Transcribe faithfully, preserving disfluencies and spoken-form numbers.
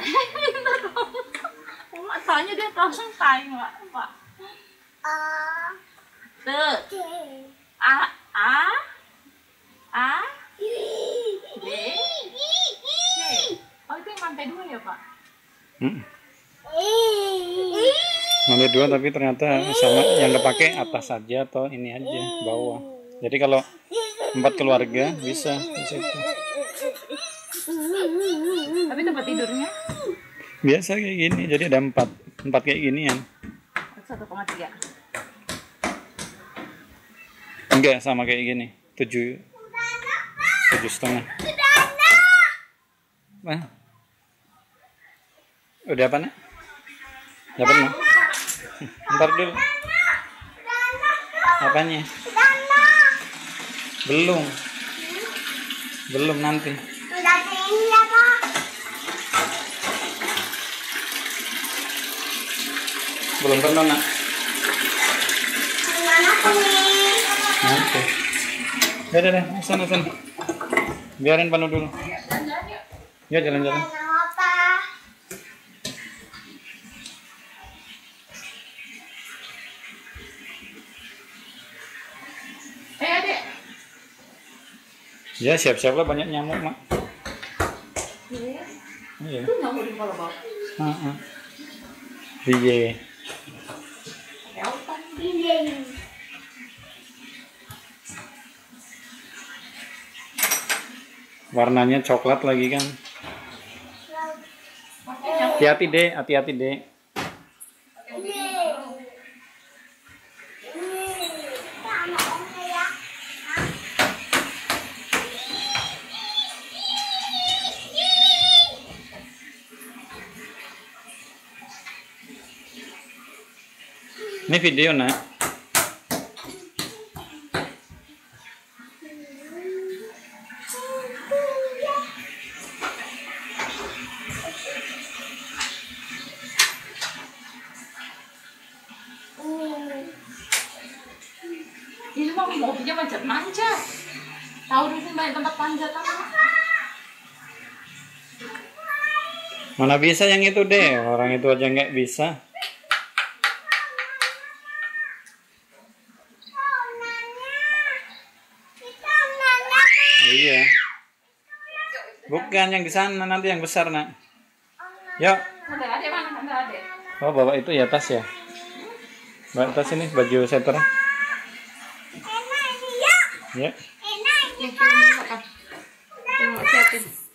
Minta tolong. Mak tanya dia tolong tay mak, Pak. A. T. D. A. A. A. I. D. C. Oh itu yang lantai dua ya Pak? Hmm. I. Lantai dua tapi ternyata sama yang kepake atas saja atau ini aja bawah. Jadi kalau empat keluarga bisa di situ. Tapi tempat tidurnya Biasa kayak gini, jadi ada empat empat kayak ginian. satu koma tiga. Enggak sama kayak gini, tujuh tujuh setengah. Nah. Udah apa nak? Dapat mau? Ntar dulu. Apanya? Belum. Belum nanti. Belum tentu nak. Nanti. Udah deh, sana sana. Biarin penuh dulu. Ya jalan-jalan. Eh adek. Ya siap-siap lah, banyak nyamuk mak. Iya. Itu nyamuk di kepala bawah. Heeh. Iya. Kelpan. Warnanya coklat lagi kan. Hati-hati deh, hati-hati deh. Ini video nak. Ini mah mobilnya manjat-manjat. Tahu di sini banyak tempat panjatan. Mana bisa yang itu deh, orang itu aja nggak bisa. Iya. Bukan yang di sana, nanti yang besar nak. Yuk. Ada adek mana? Ada adek. Oh bawa itu ya tas ya. Bawa tas ini baju seter. Ya. Yang kirim makan. Yang mau siapin.